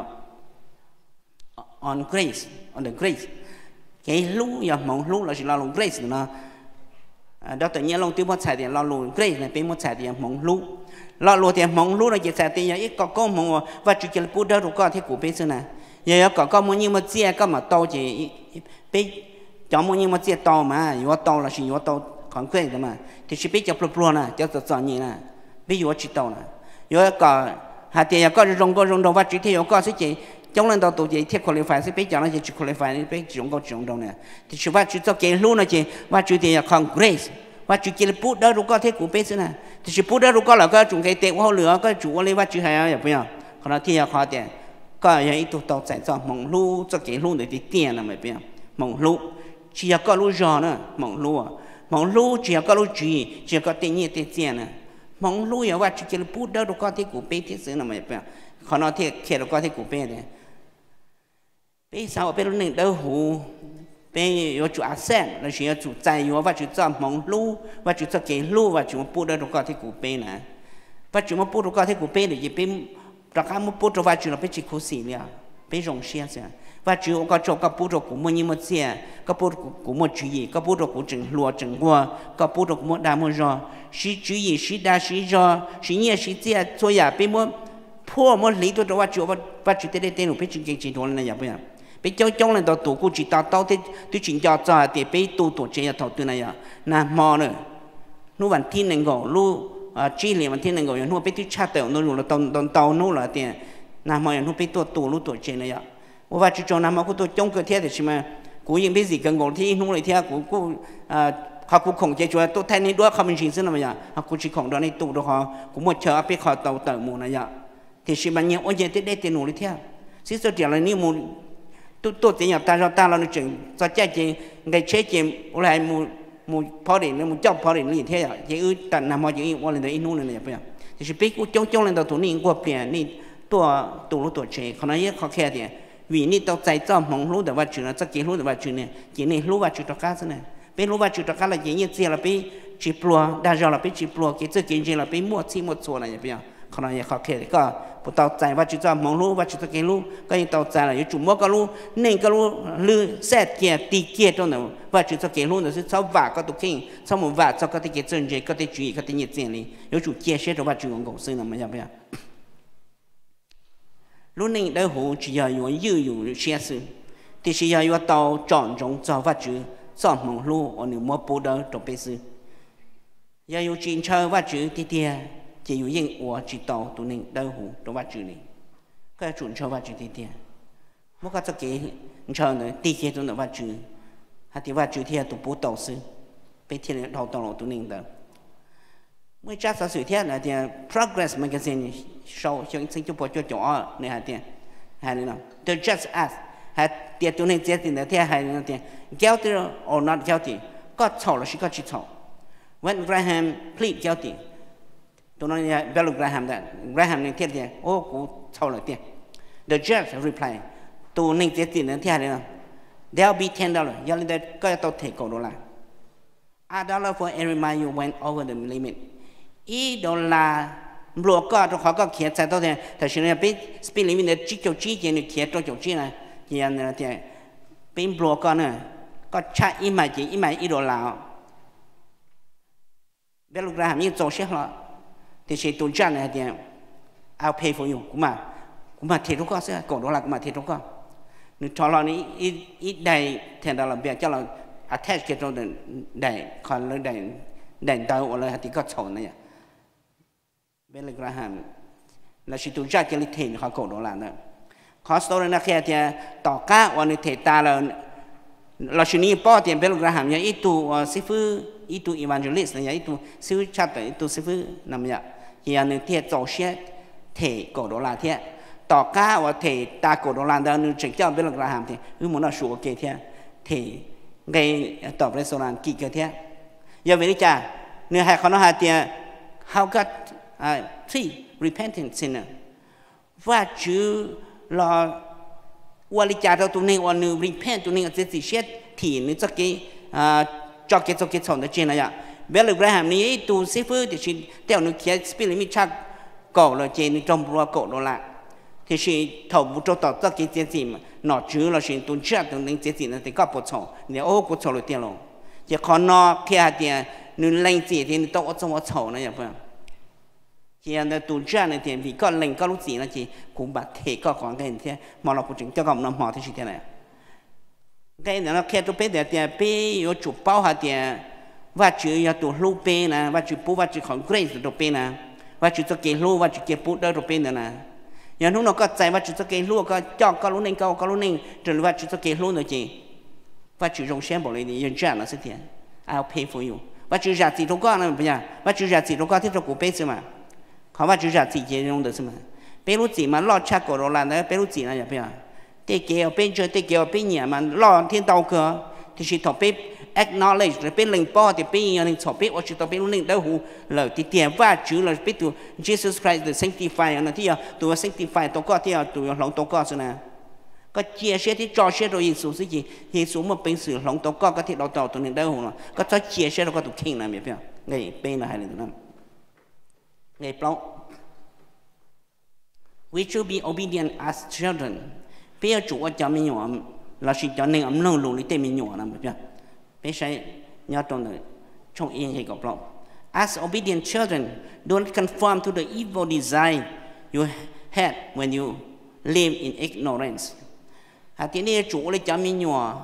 on grace on the grace cái lúอย่ามองลเราสิเราลง grace เนาะเดี๋ยวตอนนี้ลงที่มดใส่เดียเราลง grace เนี่ยเป็นมดใส่เดียมองลเราลงเดียมองลเราจะใส่เดียอีกก็มองว่าจุดเกิดพูดได้รู้ก็ที่กูเป็นสินะอย่างก็มองยิ่งมาเจียก็มาโตจีไป cho mỗi nhưng mà chia tàu mà yếu tàu là chỉ yếu tàu còn quên rồi mà thì chỉ biết cho pro nè cho tao như nè biết yếu chỉ tàu nè yếu có hạt tiền có rong đầu và chỉ theo có sẽ chỉ trong lần đầu tụi chị thiết qualify sẽ biết cho nó chỉ qualify nó biết rong đầu nè thì chỉ và chỉ cho cái luôn là chỉ và chỉ thì congress và chỉ là bút đó rồi có thế của biết nè thì chỉ bút đó rồi có là có chúng cái tiền hoa lửa có chủ lên và chỉ hay à bây giờ còn là thì khó tiền có những tụi tàu chạy cho mỏng lu cho cái luôn để tiền là mấy bây giờ mỏng lu chỉ có lu giò nữa mong lu chỉ có lu chỉ có tiền nhẹ tiền nè mong lu yaว่าchỉ là bút đó có thể của bé thế sự là mấyเขาnói thế kia có thể của bé đấy bé sao bé lúc này đâu hú bé有主阿sen là chỉ有主在有ว่าchỉ cho mong luว่าchỉ cho cái luว่าchỉ bút đó có thể của bé nèว่าchỉ bút đó có thể của bé để béราคามันbútว่าchỉ là bé chỉ khó xí liền bé rong xe xe và chủ có cho các bút của mình như một xe các bút của một chữ gì các bút của chừng lúa chừng hoa các bút của một đám một rò sĩ chữ gì sĩ đa sĩ rò sĩ nhẹ sĩ chia cho nhà bên một phô một lý tôi và chủ tới đây nó biết chừng cái đồ này vậy bây giờ trong lần đầu tụ của chỉ tao thì tôi chỉnh cho thì bây tụ chơi thầu từ này nè mò nữa nuวันที่หนึ่งก็lu chỉ liềnวันที่หนึ่งก็ยังnu bây tôi chat tới nu là tàu nu là tiền nè mò nu bây tụ lu chơi này我话就讲那么我都中国天的什么，古人没事跟我天弄了天，古เขากูคงจะช่วยตัวแทนนี้ด้วยเขาเป็นสิ่งซึ่งอะไรอย่างกูจะของตอนนี้ตัวด้วยเขากูหมดเชื่อไปขอเต่าเต่าหมูนะอย่างที่สิ่งบางอย่างโอ้ยได้เต็มหนูเลยเท่าสิ่งสุดท้ายนี่มูตัวที่อย่างตาเราเนี่ยจึงจะแจ้งจริงในเชื่อจริงอะไรมูพอดีเนี่ยมูเจ้าพอดีนี่เท่าจะแต่นำมาจะว่าอะไรนู่นอะไรอย่างเงี้ยที่สิ่งไปกูจ้องเลยตัวนี้กูเปลี่ยนนี่ตัวเชื่อเขาเนี่ยเขาแค่เดียvìนี่tao chạy cho mong lúa để vào chuyện là cho kiến lúa để vào chuyện này chuyện này lúa vào chuyện đó cá thế này bên lúa vào chuyện đó cá là gì như thế là bên chỉ plua đa giờ là bên chỉ plua cái chơi kiến gì là bên mua chi mua chua này bây giờ còn là khó khăn có bộ tao chạy vào chuyện cho mong lúa vào chuyện cho kiến lúa cái gì tao chạy là những chủ mua cái lúa nên cái lúa lư xét kia tì kia trong đó vào chuyện cho kiến lúa là sau vả có tụ kinh sau một vả cho cái cái chân gì cái cái chú ý cái nhiệt tiền này những chủ chia sẻ cho vào chuyện của sư là mấy bây giờ lúc này đã hồ chỉ là有有些事，但是要到庄中找法子，找门路我们摸不到都别事，要有警察法子弟弟，就有人我知道都能到hồ都法子呢，个准车法子弟弟，我个这个你瞧呢，地铁中的法子，还地法子天都不到事，被天人到了都能的。mới chắc sao sự thế là thì Progress magazine show cho sinh chụp cho chỗ này hả tiền hay là the just as hả tiền tụi này chết tiền là thế hay là tiền guilty or not guilty có chậu là chỉ có chỉ chậu when Graham plead guilty tụi nó Bill Graham này thế tiền ô cú chậu là tiền the judge reply tụi này chết tiền là thế hay là there'll be $10 giờ lên đây có tao thể cổ $1 $1 for every mile you went over the limit $1如果都好个开在到的，但是呢，被 speed limit 的只间的开到9呢，这样呢的，被如果呢，ก็差1买1买$1，别路上还没做些了，但是都这样呢的，I'll pay for you，กูมาเททุกข้อเสียก่อน$1กูมาเททุกข้อนึกชอเรานี่อีได้$10เบี้ยเจ้าเรา attach กันตรงได้คอนเลยได้ดาวอะไรที่ก็ชนเนี่ยเบลกราฮัมแล้วชิตุจักรลิเทนเขาโกรธเราเนี่ยขอสโตรนักแค่ที่ต่อก้าวันนี้เทตาเราชินีป้อเตียนเบลกราฮัมอย่างอีตูซิฟูอีตูอีวานเจลิสเนี่ยอีตูซิฟูชัดแต่อีตูซิฟูนำอย่างอย่างนึงเทียโจเชียเทโกรธเราเทียต่อก้าว่าเทตาโกรธเราเดินนึงจึงเจ้าเบลกราฮัมเทียมันน่าชัวร์เกเทียเทไงตอบเรสโซรานกี่เกเทียอย่าไปดิจ้าเนื้อหาเขาเนื้อหาเตีย how got three repentant sinner ว่าจื้อรอวันลิจาเราตัวนี้วันนึง repent ตัวนี้จะสิเช็ดถี่นึกจะกี่จอกเกจสอนตัวเจนอะไรอย่างเบลล์แบรฮัมนี้ตัวซิฟูที่ชินเต่านึกเขียนสปิริตมิชักก่อเลยเจนจอมรัวก่อโดนละที่ชิถบุตรต่อจะกี่เจสิมหนอจื้อเราชินตัวเชื่อตัวนึงเจสินั่นแต่ก็ปวดท้องเนี่ยโอ้ปวดท้องเลยเตี้ยลงจะขอนอแค่เดียนึงเล่นจีที่ต้องเอาจังหวะท้องนะอย่างเพื่อนที่อันนั้นตัวเชื่อในเดียวีก็เล่นก็รู้จีนะจีกูบัดเทก็ของกันเที่ยมอเราพูดถึงเจ้าของน้ำหอที่ชิดที่ไหน cái nó kia tụ bé để bé yo chủ bao hạt để và chữ yo tụ lu bé nè và chữ pu và chữของ grace tụ bé nè và chữ cho cái lu và chữ cái pu đó tụ bé nè giờ nó cóใจว่าchữ cho cái lu có cho có lu nên có lu nên rồi và chữ cho cái lu nữa chị và chữ dùng xem bảo này nhân trả nó sẽ tiền I'll pay for you và chữ trả gì đâu có nữa bây giờ và chữ trả gì đâu có thì cho cụ bé xem màเขาว่าchữ trả gì chỉ dùng được xem mà bé lu gì mà lo chắc cổ rồi là nó bé lu gì này bây giờ thế kia bên chơi thế kia bên nhà mà lo thiên đạo cơ thì chỉ thọ bên acknowledge rồi bên linh bỏ thì bên nhà linh thọ bên ở chỗ thọ bên linh đâu hú lời thì tiền và chữ là bên tu Jesus Christ the sanctify anh thì tu sanctify tu có thì tu lòng tu có thế nào có chia sẻ thì cho sẻ rồi Giêsu cái gì Giêsu mà bên sự lòng tu có thì đạo tu linh đâu hú nó có cho chia sẻ rồi có tu kinh là biết không ngày bên là hay là nó ngày bao we should be obedient as children bây giờ chủ cho mình nhỏ là chỉ cho nên ông nông lúa để mình nhỏ làm được chưa? Bây giờ nhớ trong này trong yên hay gặp lòng. As obedient children, don't conform to the evil desire you had when you live in ignorance. Thì này chủ lấy cho mình nhỏ.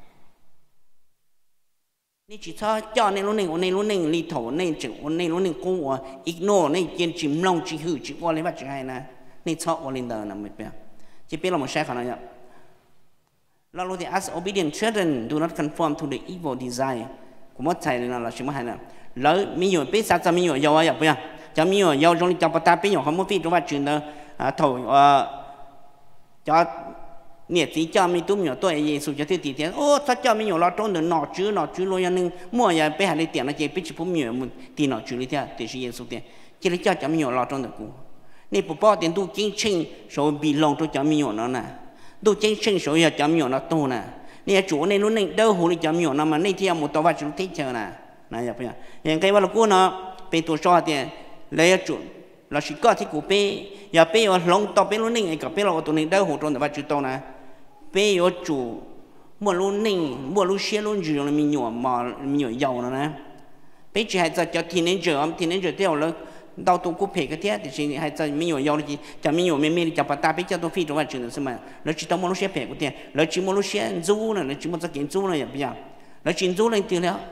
Này chỉ cho nên lúc này li thổ nên chữ nên lúc này cũng ignore nên kiên chìm lòng chỉ hư chỉ qua lấy vật chỉ hay nè. Này cho qua lên đời làm được chưa? Chỉ biết là một sai khả năng vậy. Là thì as obedient children do not conform to the evil desire. Cũng mất thầy là chỉ mất hay là lỡ mình nhiều biết sao cho mình nhiều giàu vậy bây cho mình nhiều giàu trong trong ta biết nhiều không muốn phi trong chuyện đó thổi cho nhiệt tí cho mình tụm nhiều tuổi Giêsu cho thứ tiền ô sao cho mình nhiều lo trong được nọ chứ luôn cho nên mua nhà biết hàng đi tiền là chỉ biết chỉ phun nhiều một tiền nọ chứ đi theo thì Giêsu tiền chỉ lấy cho mình nhiều lo trong được cũ nên bộ bao tiền tu chính chính số bị lòng tôi cho mình nhiều nó nè tu chính chính số giờ cho mình nhiều nó tu nè nên chủ nên lúc này đâu hồ đi cho mình nhiều nó mà nên theo một tàu vật chúng thích chờ nè này vậy hiện cái vào cũ nó bị tu so tiền lấy chủ là chỉ có thì cũ bị giờ bị ở lòng tàu bị lúc này cái bị là tụi này đâu hồ trong vật chúng tàu nè bị ở chủ mua lúc này mua lúc xe lúc gì là mình nhiều mà mình nhiều giàu nữa nè bị chỉ hay cho thiên nên giờ theo là đào tụ cụ phê cái thế thì chỉ hay cho mình nhiều giàu thì cho mình nhiều mình cho bắt ta biết cho tôi phi trong vật chuyện là mà nó chỉ tao mua lúc xe phê cái thế nó chỉ mua lúc xe du này nó chỉ mua cho kiến du này bây giờ nó chỉ du lên từ đó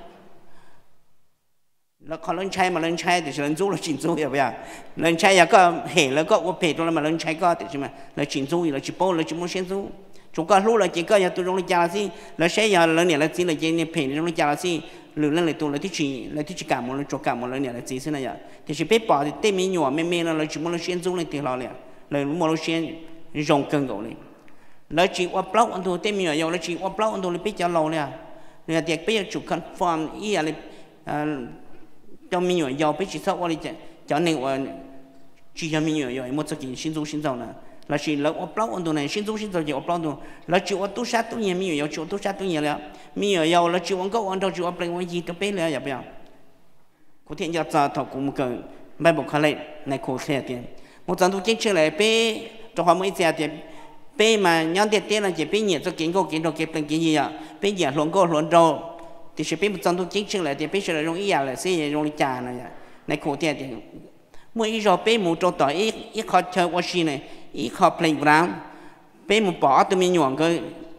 nó còn lên chạy mà lên chạy thì lên du là chỉ du vậy bây giờ lên chạy giờ có hệ là có cụ phê trong mà lên chạy có thì mà là chỉ du là chỉ bao là chỉ mua xe du chúng ta lúc là chỉ có giờ tôi trong lịch trả gì là xe giờ là này là chỉ là chỉ này phê trong lịch trả gì lừa lên lại tôi làที่chỉ cả một lần cho cả một lần này là gì thế này vậy thì chỉ biết bỏ thì tên mình nhỏ mềm là chỉ một lần xuyên dung lên thì lo liền là một lần xuyên rong cân gạo này là chỉ qua block anh thôi tên mình nhỏ là chỉ qua block anh thôi là biết cho lâu liền là tiệc bây giờ chủ conform ý là cho mình nhỏ biết chỉ sau qua đi cho nên chỉ cho mình nhỏ một cái xin dầu nè là chỉ là ở block anh thôi này xin dầu chỉ ở block thôi là chỉ ở tu sát tu nhiều mình nhỏ tu sát tu nhiều liền mình ở giàu là chịu ăn gạo ăn đâu chịu ăn bánh quay gì đâu biết là vậy có thể giờ thọ cũng cần bài bốc khai lại này khổ xe tiền một trận tu chính trở lại bé cho họ mới xe tiền bé mà nhắn tiền là chỉ bé nhiệt cho kiến đồ kiến bánh cái gì ạ bé nhiệt luồng đâu thì sẽ bé một trận tu chính trở lại thì bé sẽ là dùng ý là sẽ dùng trà này khổ tiền tiền mỗi ý rồi bé một trâu tỏi ý khó chơi quá xí này ý khó playground bé một bỏ tụi mình nhọn cái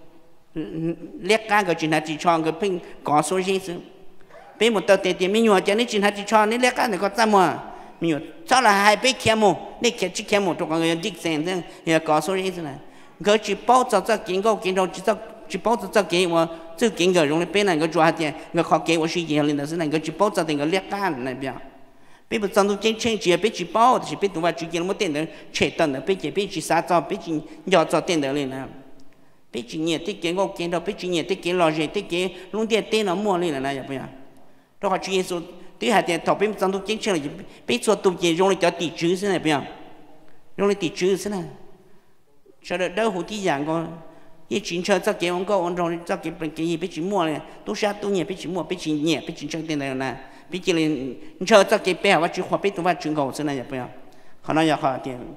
liếc cái chuyện chỉ cho cái pin có số gì chứ bây một tờ tiền mình nhớ cho nên chuyện chỉ cho nên liếc cái này có sao mà mình nhớ cho là hai bé kia một nên kia chỉ kia một trong cái đích sen thế giờ có số gì thế này cái chỉ bao cho kiến đồ chỉ bao cho kiến mà chứ kiến cái trong bên này cái chỗ hạt cái khó kiến của suy nghĩ lên đó thế này cái chỉ bao cho tiền cái liếc cái này bây bây giờ trong chính chỉ biết chỉ bao thì biết tụi bạn chỉ kiến một tiền đấy chế tận đấy biết chỉ sát cho biết chỉ nhỏ cho tiền đấy lên nào biết chỉ nhiệt tiết kiến có kiến đâu biết chỉ nhiệt tiết kiến lo gì tiết kiến luôn tiền tiền nó mua lên là này vậy đó họ chuyên số thứ hai tiền thọ biết trong tu chính là biết số tu chỉ dùng để cho tỷ chữ thế này bây giờ dùng để tỷ chữ thế này cho đỡ đỡ hụt tí dạng coi cái chuyện chơi cho cái ông có ông rồi cho cái gì biết chỉ mua này tu sát tu nhiệt biết chỉ mua biết chỉ nhiệt biết chỉ chơi tiền này là biết chỉ là chơi cho cái bé và chỉ khoa biết tu và chuyện cầu thế này vậy họ nói giờ họ tiền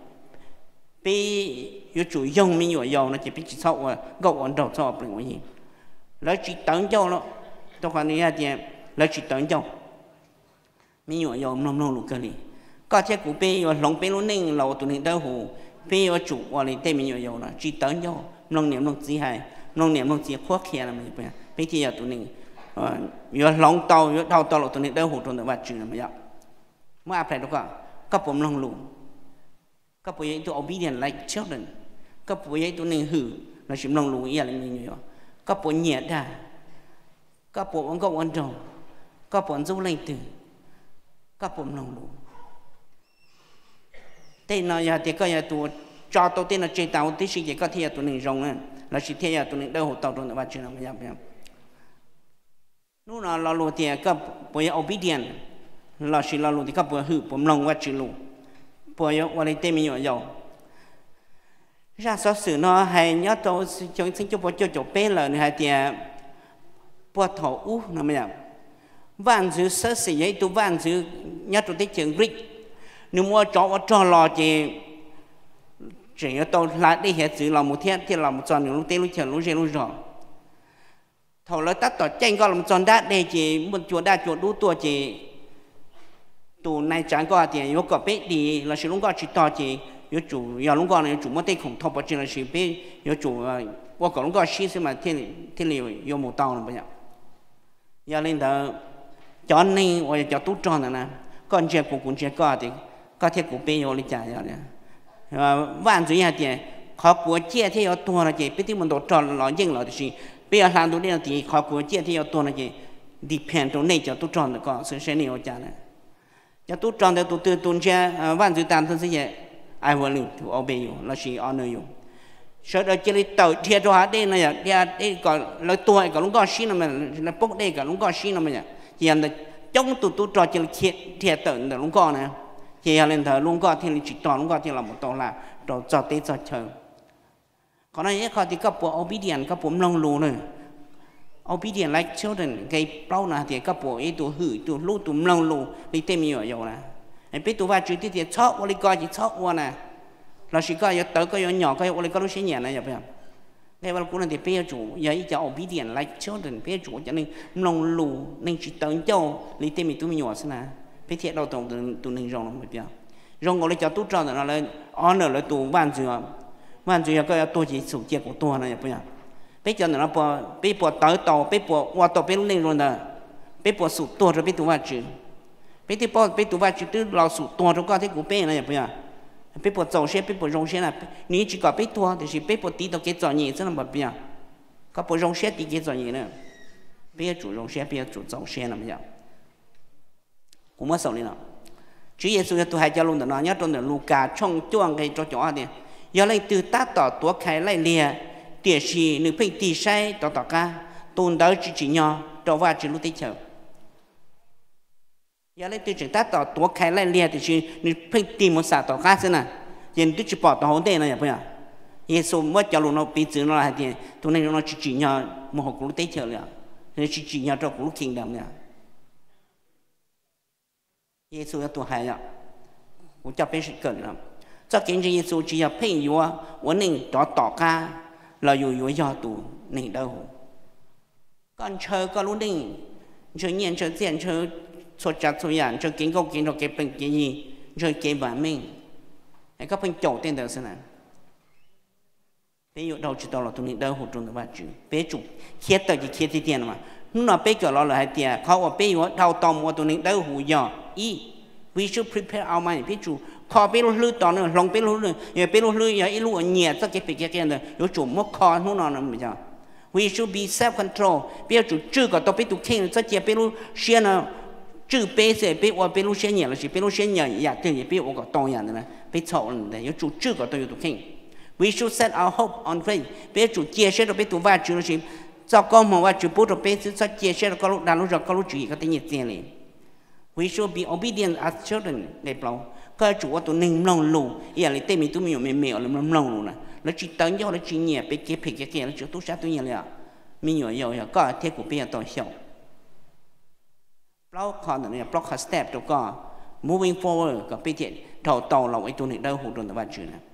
bị yếu chủ dùng mình nhiều nó chỉ biết chỉ sau gạo ăn đầu sau bên ngoài gì lấy chỉ tấn cho nó tôi còn này thì lấy chỉ tấn cho mình nhiều nông lục cái gì có thể cũng bị lòng bị luôn nên là tụi mình đâu hồ bị chủ qua này tên mình nhiều là chỉ tấn cho nông niệm nông gì hay nông niệm nông chỉ khoác kia là mình bây giờ tụi mình vừa lòng tàu vừa thao tàu tụi mình đỡ hụt trong vật chữ là mình mà áp lại đó cácผมlòng lù các bộ ấy tụi obedient like children các bộ ấy tụi mình hử là chịu lòng lù ý là mình nhiều các bộ nhẹ đà các bộ ông có quan trọng các bộ du lịch từ các bộ lòng lù tên nào giờ thì có giờ tụi cho tôi tên là chơi tàu tí sĩ có thể tụi mình rong là chỉ thế tụi mình đỡ hụt tàu trong vật chữ là mình lúc nào lo lù thì các bộ ấy obedient là chỉ lo lù thì các bộ hửผมlòng vật chữ lù bộ ấyวันนี้เต็มอยู่อยู่ra số sự nó hay nhớ tôi chúng sinh cho bộ cho bé là hay thì bộ thổ u là mấy nhỉ vạn chữ sớ sĩ ấy tu vạn chữ nhớ tôi tiếng chữ Greek nếu mua cho lò thì chỉ tôi lại đi hết chữ là một thiên thì là một tròn lúc tê lúc chờ lúc rê lúc rõ thầu là tắt tỏ tranh có làm tròn đá đây chỉ một chuột đá chuột đủ tua chỉ tụ này chẳng có thì yếu có bé đi là sự lúc có chỉ to chỉ yếu chủ yếu lúc có này chủ mất tay khủng thọ chỉ là sự bé yếu chủ qua có lúc có xí xem mà thiên liệu yếu một tàu là bao nhiêu giờ lên đó cho nên hoặc cho tốt tròn là nè con trẻ của cũng trẻ có thì có thể của bé yếu lên trả rồi nè vạn dưới nhà thì khó của chia thì yếu tua là gì biết tí mình đồ tròn là riêng là gì bây giờ làm đồ này thì khó của chia thì yếu tua là gì depend on này cho tốt tròn là có sự sẽ nhiều trả nè cho tôi chọn được tôi tuân theo văn tự tạm thân sẽ I will to obey you là chỉ honor you sau đó chỉ tàu thiệt cho đây này đây còn lời tuổi còn lúc có xin là mình là bốc đây còn lúc có xin là mình chỉ là trong tôi cho chỉ thiệt tận là lúc có này chỉ là lên thờ lúc có thì chỉ toàn lúc có thì là một tổ là tổ cho tết cho chờ còn này họ thì các bộ obedient các bộ lòng lù này obedient like children cái bao nào thì các bộ ấy tụ hử tụ lú tụ lòng lù đi tìm nhiều nhiều nè anh biết tụ vào chữ thì chót qua đi coi chỉ chót qua nè là chỉ coi tới coi nhỏ coi qua đi coi lúc sinh nhẹ này vậy không cái vào cũng là thì bây chủ vậy cho obedient like children bây chủ cho nên lòng lù nên chỉ tới cho đi tìm tụ nhỏ xem nè bây thiệt đầu tổng tụ nên rong làm vậy rong gọi là cho tụ tròn là lên honor là tụ van chữ coi tôi chỉ sự chết của tôi này vậy bây giờ nó bỏ tới tàu qua tàu lên rồi nè bỏ sụt tua rồi tụ vào chữ tụ vào chữ tức là sụt tua rồi có thể của bé này bây giờ bỏ dầu xe bỏ rong xe là nếu chỉ có tua thì chỉ bỏ tí tàu cái dầu nhẹ chứ là bây giờ có bỏ rong xe tí cái dầu nhẹ nữa bây giờ chủ rong xe bây giờ chủ dầu xe là bây giờ cũng mất sầu đi nào Chúa Giêsu tôi hay cho luôn nó nhớ trong Luca trong chuông cái cho đi giờ lại từ ta tỏ tua khai lại lìa địa chỉ nữ phê tì sai tỏ ca tôn đỡ chỉ nhỏ tỏ vào chỉ lúc tới chờ giờ lấy từ chỉ ta tỏ tua khai lại lìa thì chỉ nữ phê tì một xã tỏ ca thế nào hiện tôi chỉ bỏ tỏ hồn đây này bây giờ Giêsu mới cho luôn nó bị chữ nó là thì tụi này nó chỉ nhỏ một học lúc tới chờ rồi nên chỉ nhỏ cho lúc kinh đầm rồi Giêsu tôi hay rồi cũng cho biết sự cần lắm cho kiến gì Giêsu chỉ là phê yếu vấn đề tỏ ca là dù do tụ nền đâu con chơi con lúc đi chơi nhiên chơi tiền chơi số chặt số yàn chơi kiến câu kiến đồ cái bệnh cái gì chơi cái bản mình cái các bệnh chỗ tên đó xem nào bây giờ đầu chỉ đầu là tụ nền đâu hỗ trợ được bao nhiêu bây chủ khiết tới chỉ khiết tiền mà lúc nào bây giờ là hai tiềnเขาว่าbây giờ đầu tàu mua tụ nền đâu hủ giờ we should prepare our mind bây chủ khó biết lúc lư tao nữa lòng biết lúc lư giờ biết lúc lư giờ ít lúc nhẹ cho cái cái này rồi chủ mất khó lúc nào nữa bây giờ we should be self control biết chủ chưa có tao biết tụ khen cho chị biết lúc xuyên nào chưa biết sẽ biết qua biết lúc xuyên nhẹ là chỉ biết lúc xuyên nhẹ ya thì biết qua có tao nhẹ nữa biết chậu này rồi chủ chưa có tao tụ khen we should set our hope on faith biết chủ chia sẻ rồi biết tụ vai chủ là chỉ cho con mà vai chủ bố rồi biết cho chia sẻ rồi có lúc đàn lúc rồi có lúc chủ có thể nhiệt tiền liền we should be obedient as children để bảo cái chủ tụi mình lòng lù, giờ lấy tên mình tụi mình mèo là lòng lù nè, nó chỉ tới nhau nó chỉ nhẹ, bị cái phê cái nó chỉ tụi sát tụi nhẹ mình nhiều có thế của bây giờ tôi hiểu, block con này block step tôi có moving forward có bây giờ đầu là cái tụi mình đâu hụt rồi là chuyện này.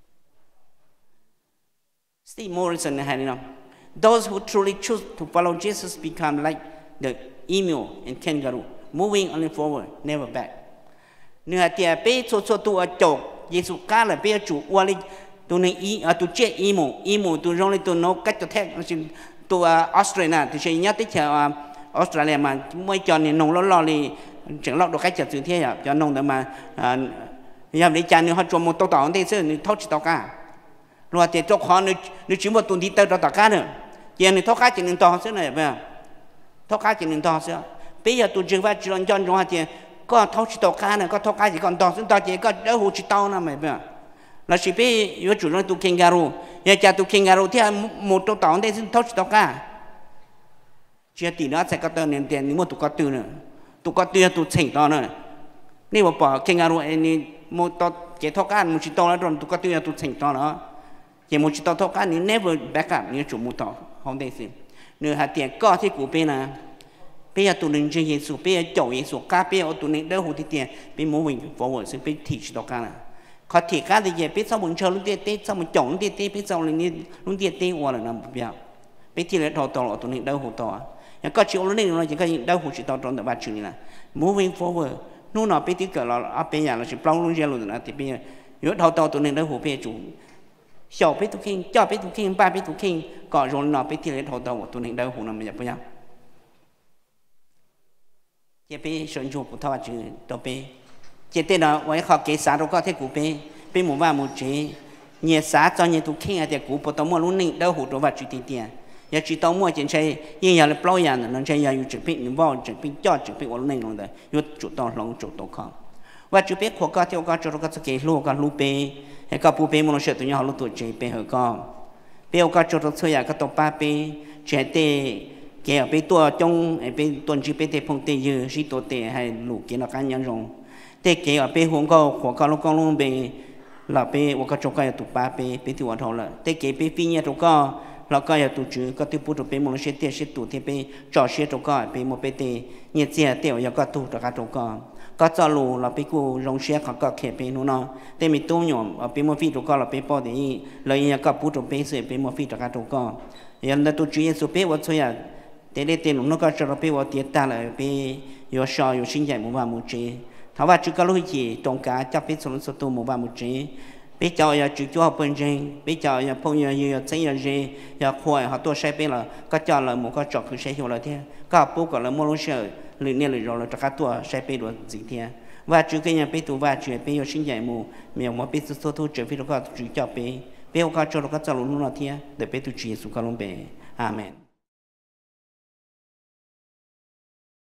Steve Morrison này hay không? Those who truly choose to follow Jesus become like the emu and kangaroo, moving only forward, never back. Nửa tiệt bé số tụ ở chỗ Giêsu cá là bé chủ qua đi tụi này tụi chết ý mù tụi rong lên tụi nó cách cho thép tụi Australia tụi sẽ nhớ tới chờ Australia mà mới cho nên nông lo đi chẳng lọt được cách chặt từ thế à cho nông để mà giờ để chăn nữa họ trồng một tàu thế chứ thóc chỉ tàu cá rồi thì cho họ nếu chỉ một tuần đi tàu cá nữa giờ này thóc cá chỉ nên tàu xứ này phải không thóc cá chỉ nên tàu xứ bây giờ tụi trường phải chỉ làm chọn rồi thì có thóc chỉ tàu cá này có thóc cá chỉ còn tàu xứ tàu chỉ có đỡ hồ chỉ tàu nữa mày phải không là chỉ biết yếu chủ nói tụi kangaroo giờ cha tụi kangaroo thì một tàu thế chứ thóc chỉ tàu cá chỉ tỷ nó sẽ có tờ nền tiền nếu mà tụi có từ nữa tụi có từ tụi chỉnh to nữa nếu mà bỏ kangaroo này một tàu chỉ thóc cá một chỉ tàu rồi tụi có từ tụi chỉnh to nữa chỉ một chỉ tàu thóc cá nếu never back up nếu chủ một tàu không để gì nếu hạt tiền có thì cụ bên là bây giờ tụi mình chơi Giêsu bây giờ chậu Giêsu cá bây giờ tụi mình đỡ hụt tiền bây giờ mình forward sẽ bây thị chỉ tàu cá là có thị cá thì giờ bây giờ mình chơi lúc tiền sau mình chậu lúc tiền bây giờ lúc tiền qua là nằm bây giờ bây giờ là tàu tụi mình đỡ hụt tàu có chịu lúc này nó chỉ có đỡ hụt chỉ tàu trong đời ba chữ này là moving forward nó nói bây giờ là bây giờ là chỉ bao lâu rồi là thì bây giờ nếu tàu tụi mình đỡ hụt bây giờ chủ小贝图 king 叫贝图 king 八贝图 king 搞容了贝提来头到我都能得红了没不样这贝选主不套就都贝这对了我好给啥都搞太古贝贝木万木节你啥找你都 king 啊这古不到么路能得红都话注定点要知道么件事因要来包养的能这要有准备你忘准备叫准备我路能弄的有主动龙主动抗ว่าจุดเป๊ะขวก็เที่ยวก็จุดก็จะเกี่ยวลูกก็ลูกเป๊ะให้ก็ปูเป๊ะมันเชื่อตัวนี้เขาลูกตัวเจเป๊ะเขาก็เป๊ะก็จุดช่วยก็ตัวป้าเป๊ะเจเตเกี่ยวเป๊ะตัวจงเป๊ะตัวจีเป๊ะเตพงเตยือสิตัวเตให้ลูกเกี่ยวกันยังรงเตเกี่ยวเป๊ะหัวก็ขวก็ลูกก็ลูกเป๊ะเราเป๊ะว่าก็จุดก็ตัวป้าเป๊ะเป๊ะที่หัวทองละเตเกี่ยวเป๊ะปีนี้จุดก็เราก็อย่าตัวจื้อก็ที่พูดตัวเป๊ะมันเชื่อเตสิตัวที่เป๊ะจ่อเชื่อจุดก็เป๊ะมันเป๊ะเตเนี่ยเจียเตียวยังก็ตัวตัวก็จุดก็จะรู้เราไปกูลงเชียร์เขาก็เขียนไปนู้นเนาะแต่มีตู้หย่อมไปมอฟีตัวก็เราไปปอดีเลยยังก็พูดตัวไปเสียไปมอฟีตัวก็ตัวก็ยังได้ตัวจีนสุเปว่าช่วยแต่ได้เต็มหนุ่มนั่นก็จะเราไปว่าเตี้ยตาเลยไปอยู่ชออยู่ชิ้นใหญ่หมู่บ้านหมู่จีถ้าว่าจุดก็รู้จีตรงกลางจะเป็นส่วนสุดตัวหมู่บ้านหมู่จีไปเจ้าอย่าจุดจ่อเป็นจริงไปเจ้าอย่าพงอย่าอย่าใจอย่าเจอย่าควายเขาตัวใช้ไปละก็เจ้าเลยหมู่ก็จอกคือใช้หัวเลยเท่ก็ปุ๊บก็เลยมั่วรู้เชื่อหรือเนี่ยหรือเราจะคัดตัวใช้ไปดูสิ่งที่ว่าจุดก็ยังไปตัวว่าจุดไปอยู่ชิ้นใหญ่หมู่เมียว่าไปสุดทุจุดไปเราก็จุดจ่อไปโอกาสจุดเราก็จะลงนู่นที่เดี๋ยวไปตัวจีสุก็ลงไปอาเมน